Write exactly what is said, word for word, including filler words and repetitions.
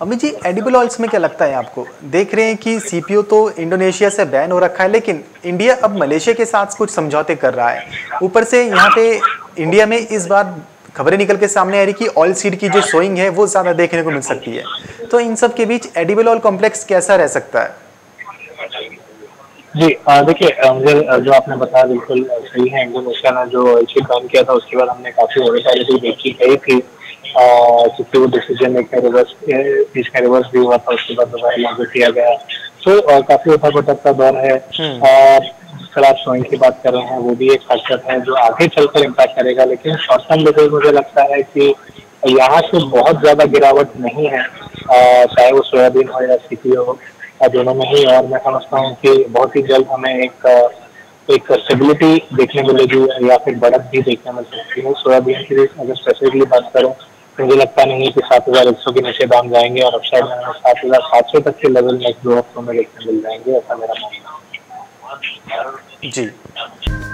Amit ji, edible oils में क्या लगता है आपको? देख रहे हैं कि सीपीओ तो इंडोनेशिया से बैन हो रखा है, लेकिन इंडिया अब मलेशिया के साथ कुछ समझौते कर रहा है। ऊपर से यहाँ पे इंडिया में इस बार खबरें निकल के सामने आ रही कि ऑयल सीड की जो सोइंग है वो ज्यादा देखने को मिल सकती है। तो इन सब के बीच एडिबल ऑयल कॉम्प्लेक्स कैसा रह सकता है? जी देखिए, मुझे जो आपने बताया बिल्कुल सही है। इंडोनेशिया ने जो ऑयल सीड बैन किया था उसके बाद हमने काफी वोलेटिलिटी देखी गई थी, क्योंकि वो डिसीजन एक रिवर्स बीच में रिवर्स भी हुआ था, उसके बाद दोबारा लागू किया गया। तो काफी उठक-पटक का दौर है। और अगर आप सोइंग की बात कर रहे हैं, वो भी एक फैक्टर है जो आगे चलकर इम्पैक्ट करेगा, लेकिन शॉर्ट टर्म बेसिस मुझे लगता है कि यहाँ से बहुत ज्यादा गिरावट नहीं है, चाहे वो सोयाबीन हो या सीपीओ हो, दोनों में ही। और मैं समझता हूँ कि बहुत ही जल्द हमें एक एक स्टेबिलिटी देखने मिलेगी या फिर बढ़त भी देखने मिल सकती है। सोयाबीन की अगर स्पेसिफिकली बात करूँ तो मुझे लगता नहीं है कि सात हजार एक सौ के नीचे दाम जाएंगे, और अब शायद हमें सात हजार सात सौ तक के लेवल नेक्स्ट दो हफ्तों में देखने मिल जाएंगे, ऐसा मेरा मानना है। जी।